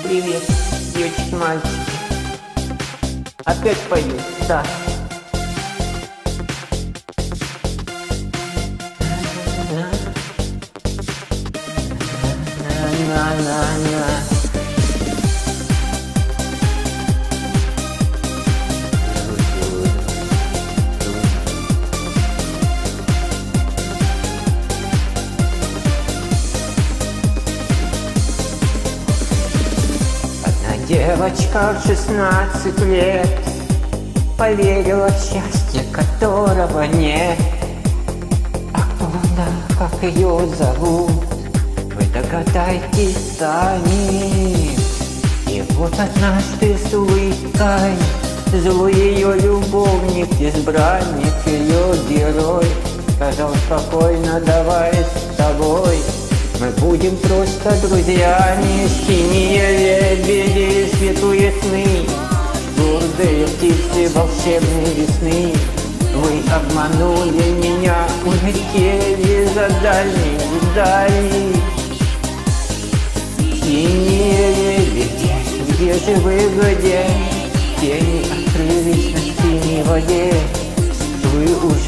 Привет, девочки, мальчики. Опять пою, да. На-на-на-на. Девочка в 16 лет поверила в счастье, которого нет. А кто она, как ее зовут, вы догадайтесь сами. И вот однажды с улыбкой злой ее любовник, избранник, ее герой, сказал спокойно: давай с тобой мы будем просто друзьями. Синие лебеди, светлые сны, гордые птицы волшебной весны. Вы обманули меня, улетели за дальние дали. Синие лебеди, где же вы, где? Тени открылись на синей воде. Вы уже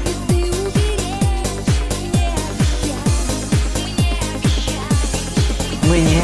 мне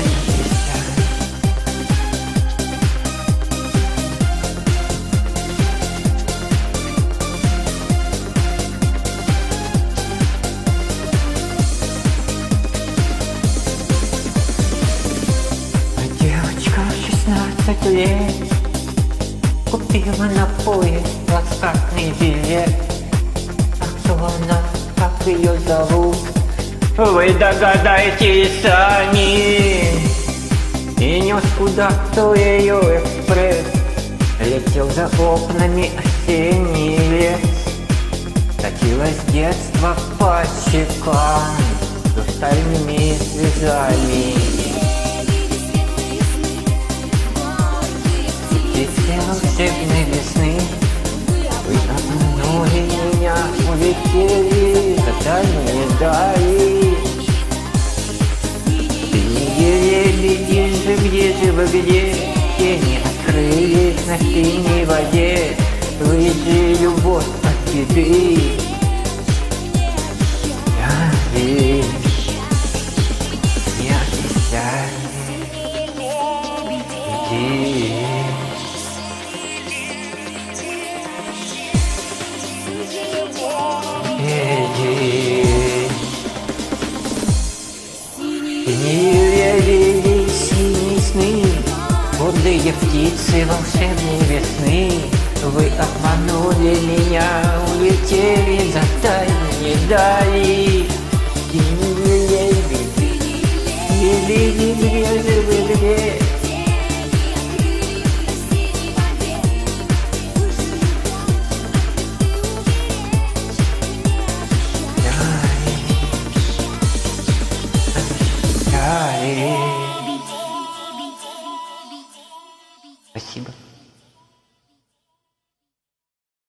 девочка в 16 лет купила на поезд плацкартный билет. А кто она, как ее зовут, вы догадайтесь сами. И нес куда-то ее экспресс, летел за окнами осенний лес. Катилось детство по щекам хрустальными слезами. Птицы волшебной весны, вы обманули меня, улетели за дальние дали. Где же вы, где? Тени открылись на синей воде. Вы же любовь от беды. Я синие сны, гордые птицы волшебной весны. Вы обманули меня, улетели за дальние дали. Где же вы, где? Спасибо.